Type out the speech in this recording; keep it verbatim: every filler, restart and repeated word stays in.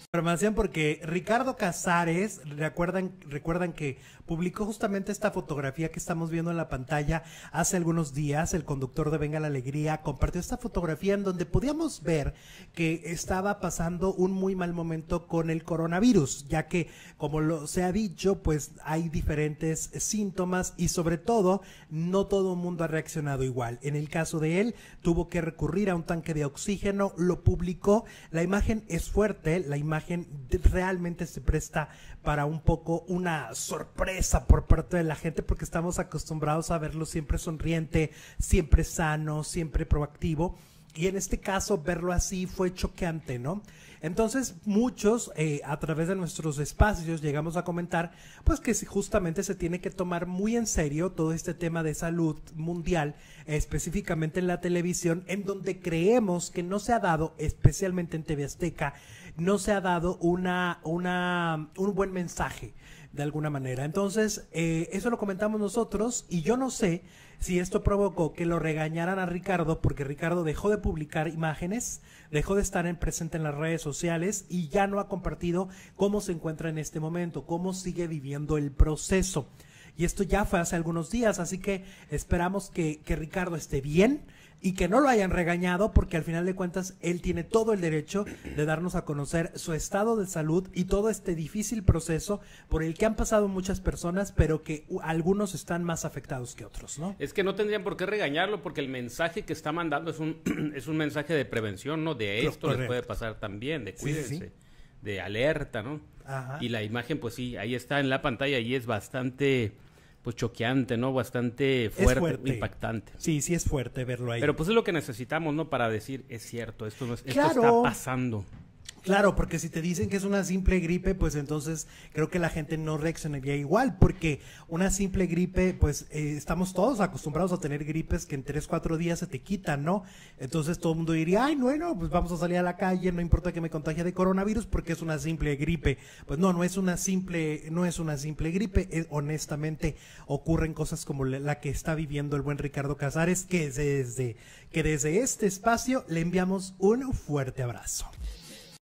Información porque Ricardo Casares, recuerdan, recuerdan que publicó justamente esta fotografía que estamos viendo en la pantalla hace algunos días. El conductor de Venga la Alegría compartió esta fotografía en donde podíamos ver que estaba pasando un muy mal momento con el coronavirus, ya que, como lo, se ha dicho, pues hay diferentes síntomas y sobre todo no todo el mundo ha reaccionado igual. En el caso de él, tuvo que recurrir a un tanque de oxígeno, lo publicó. La imagen es fuerte, la imagen realmente se presta para un poco una sorpresa por parte de la gente, porque estamos acostumbrados a verlo siempre sonriente, siempre sano, siempre proactivo, y en este caso verlo así fue choqueante, ¿no? Entonces muchos eh, a través de nuestros espacios llegamos a comentar pues que justamente se tiene que tomar muy en serio todo este tema de salud mundial, específicamente en la televisión, en donde creemos que no se ha dado, especialmente en T V Azteca, no se ha dado una, una, un buen mensaje de alguna manera. Entonces, eh, eso lo comentamos nosotros y yo no sé si esto provocó que lo regañaran a Ricardo, porque Ricardo dejó de publicar imágenes, dejó de estar en presente en las redes sociales y ya no ha compartido cómo se encuentra en este momento, cómo sigue viviendo el proceso. Y esto ya fue hace algunos días, así que esperamos que, que Ricardo esté bien y que no lo hayan regañado, porque al final de cuentas él tiene todo el derecho de darnos a conocer su estado de salud y todo este difícil proceso por el que han pasado muchas personas, pero que uh, algunos están más afectados que otros, ¿no? Es que no tendrían por qué regañarlo, porque el mensaje que está mandando es un es un mensaje de prevención, ¿no? De esto Correcto. Les puede pasar también, de cuídense, sí, sí. de alerta, ¿no? Ajá. Y la imagen, pues sí, ahí está en la pantalla y es bastante... pues choqueante, ¿no? Bastante fuerte, fuerte, impactante. Sí, sí es fuerte verlo ahí. Pero pues es lo que necesitamos, ¿no? Para decir, es cierto, esto, no es, claro. esto está pasando. Claro, porque si te dicen que es una simple gripe, pues entonces creo que la gente no reaccionaría igual, porque una simple gripe, pues eh, estamos todos acostumbrados a tener gripes que en tres, cuatro días se te quitan, ¿no? Entonces todo el mundo diría, ay, bueno, pues vamos a salir a la calle, no importa que me contagie de coronavirus porque es una simple gripe. Pues no, no es una simple, no es una simple gripe, es, honestamente ocurren cosas como la que está viviendo el buen Ricardo Casares, que desde, que desde este espacio le enviamos un fuerte abrazo.